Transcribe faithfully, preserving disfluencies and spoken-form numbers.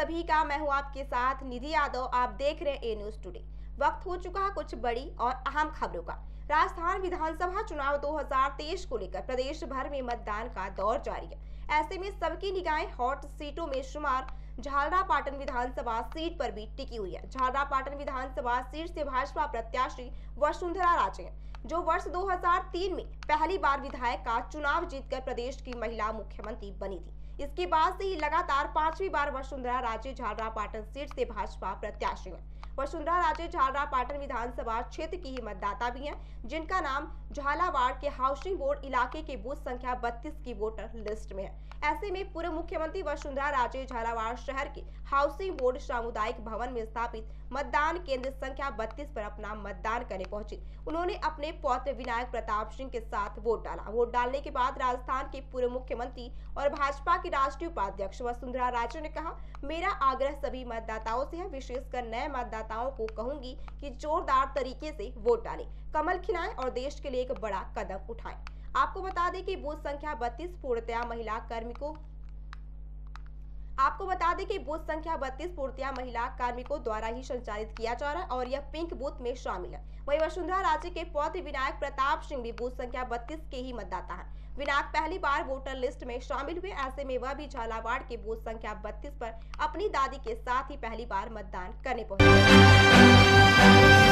सभी का, मैं हूं आपके साथ निधि यादव। आप देख रहे हैं ए न्यूज टुडे। वक्त हो चुका है कुछ बड़ी और अहम खबरों का। राजस्थान विधानसभा चुनाव दो हज़ार तेईस को लेकर प्रदेश भर में मतदान का दौर जारी है। ऐसे में सबकी निगाहें हॉट सीटों में शुमार झालरापाटन विधानसभा सीट पर भी टिकी हुई है। झालरापाटन विधानसभा सीट से भाजपा प्रत्याशी वसुंधरा राजे हैं, जो वर्ष दो हज़ार तीन में पहली बार विधायक का चुनाव जीतकर प्रदेश की महिला मुख्यमंत्री बनी थी। इसके बाद से ही लगातार पांचवी बार वसुंधरा राजे झालरापाटन सीट से भाजपा प्रत्याशी हैं। वसुंधरा राजे झालरापाटन विधानसभा क्षेत्र की ही मतदाता भी हैं, जिनका नाम झालावाड़ के हाउसिंग बोर्ड इलाके के बूथ संख्या बत्तीस की वोटर लिस्ट में है। ऐसे में पूर्व मुख्यमंत्री वसुंधरा राजे झालावाड़ शहर के हाउसिंग बोर्ड सामुदायिक भवन में स्थापित मतदान केंद्र संख्या बत्तीस पर अपना मतदान करने पहुंचे। उन्होंने अपने पौत्र विनायक प्रताप सिंह के साथ वोट डाला। वोट डालने के बाद राजस्थान के पूर्व मुख्यमंत्री और भाजपा की राष्ट्रीय उपाध्यक्ष वसुंधरा राजे ने कहा, मेरा आग्रह सभी मतदाताओं से है, विशेषकर नए मतदाताओं को कहूंगी कि जोरदार तरीके से वोट डालें, कमल खिलाएं और देश के लिए एक बड़ा कदम उठाएं। आपको बता दें कि बूथ संख्या बत्तीस पूर्णतया महिला कार्मिकों आपको बता दें कि बूथ संख्या बत्तीस पूर्णतया महिला कार्मिकों द्वारा ही संचालित किया जा रहा है और यह पिंक बूथ में शामिल है। वहीं वसुंधरा राजे के पौत्र विनायक प्रताप सिंह भी बूथ संख्या बत्तीस के ही मतदाता हैं। विनायक पहली बार वोटर लिस्ट में शामिल हुए। ऐसे में वह भी झालावाड़ के बूथ संख्या बत्तीस पर अपनी दादी के साथ ही पहली बार मतदान करने पहुंचे।